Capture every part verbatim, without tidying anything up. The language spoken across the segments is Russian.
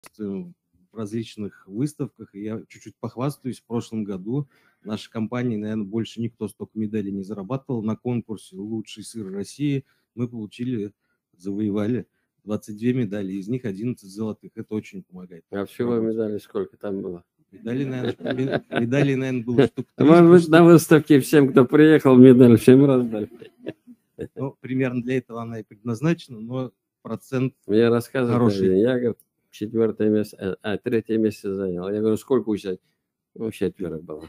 в различных выставках. И я чуть-чуть похвастаюсь. В прошлом году наша компания, наверное, больше никто столько медалей не зарабатывал. На конкурсе «Лучший сыр России» мы получили, завоевали двадцать две медали, из них одиннадцать золотых. Это очень помогает. А всего медалей сколько там было? Медалей, наверное, медалей, наверное, было штук триста. Может быть, на выставке всем, кто приехал, медаль всем раздали. Ну, примерно для этого она и предназначена, но процент Мне рассказывали, хороший. я, говорю, четвертое место, а, третье место занял. Я говорю, сколько у тебя? Ну, четверо было.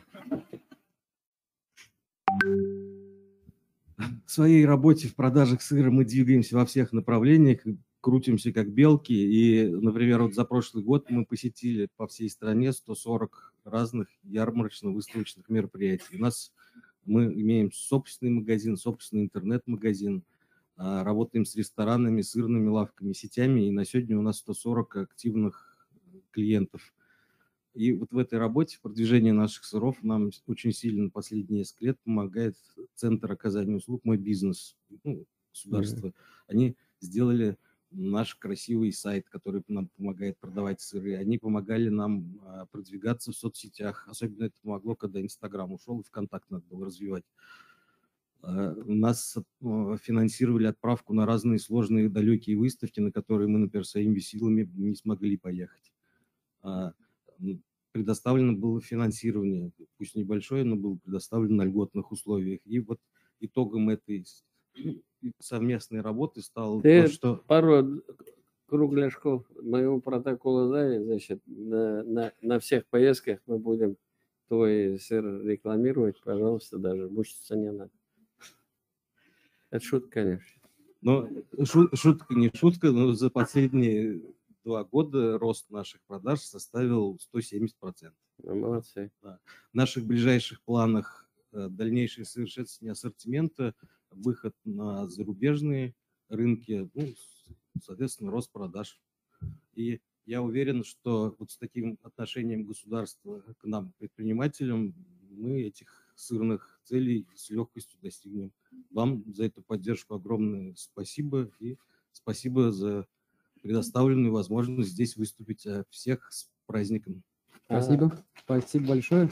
В своей работе в продажах сыра мы двигаемся во всех направлениях, крутимся как белки. И, например, вот за прошлый год мы посетили по всей стране сто сорок разных ярмарочно-выставочных мероприятий. У нас мы имеем собственный магазин, собственный интернет-магазин, работаем с ресторанами, сырными лавками, сетями, и на сегодня у нас сто сорок активных клиентов. И вот в этой работе, в продвижении наших сыров, нам очень сильно последние несколько лет помогает Центр оказания услуг «Мой бизнес», ну, государство. Mm-hmm. Они сделали наш красивый сайт, который нам помогает продавать сыры. Они помогали нам продвигаться в соцсетях. Особенно это помогло, когда Инстаграм ушел, и ВКонтакт надо было развивать. Нас финансировали отправку на разные сложные далекие выставки, на которые мы, например, своими силами не смогли поехать. Предоставлено было финансирование, пусть небольшое, но было предоставлено на льготных условиях. И вот итогом этой совместной работы стало Ты то, что... пару кругляшков моего протокола дай, значит, на, на, на всех поездках мы будем твой сыр рекламировать, пожалуйста, даже мучиться не надо. Это шутка, конечно. Но шутка не шутка, но за последние два года рост наших продаж составил сто семьдесят процентов. Ну, молодцы. Да. В наших ближайших планах дальнейшее совершенствование ассортимента, выход на зарубежные рынки, ну, соответственно, рост продаж. И я уверен, что вот с таким отношением государства к нам, предпринимателям, мы этих сырных целей с легкостью достигнем. Вам за эту поддержку огромное спасибо, и спасибо за предоставленную возможность здесь выступить. Всех с праздником. Спасибо. Спасибо большое.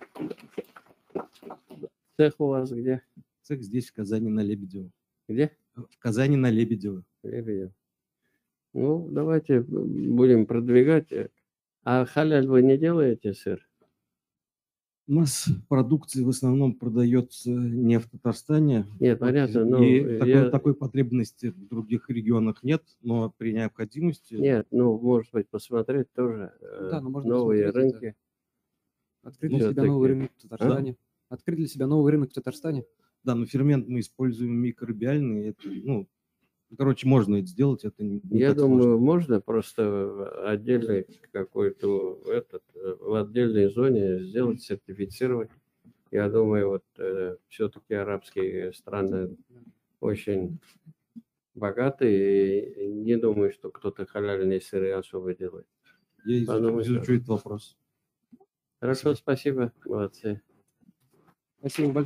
Цех у вас где? Цех здесь, в Казани, на Лебедево. Где? В Казани на Лебедево. Лебедево. Ну, давайте будем продвигать. А халяль вы не делаете сыр? У нас продукция в основном продается не в Татарстане. Нет, понятно. И но такой, я... такой потребности в других регионах нет, но при необходимости... Нет, ну, может быть, посмотреть тоже да, ну, можно новые рынки. Это. Открыть для себя новый рынок в Татарстане. Да? Открыть для себя новый рынок в Татарстане. Да, но фермент мы используем микробиальный. Это, ну, короче, можно это сделать. Это не, не Я так думаю, сложно. Можно просто отдельный какой-то этот в отдельной зоне сделать, сертифицировать. Я думаю, вот э, все-таки арабские страны очень богатые, и не думаю, что кто-то халяльные сыры особо делает. Я изучу, изучу этот вопрос. Хорошо, спасибо, молодцы. Спасибо большое.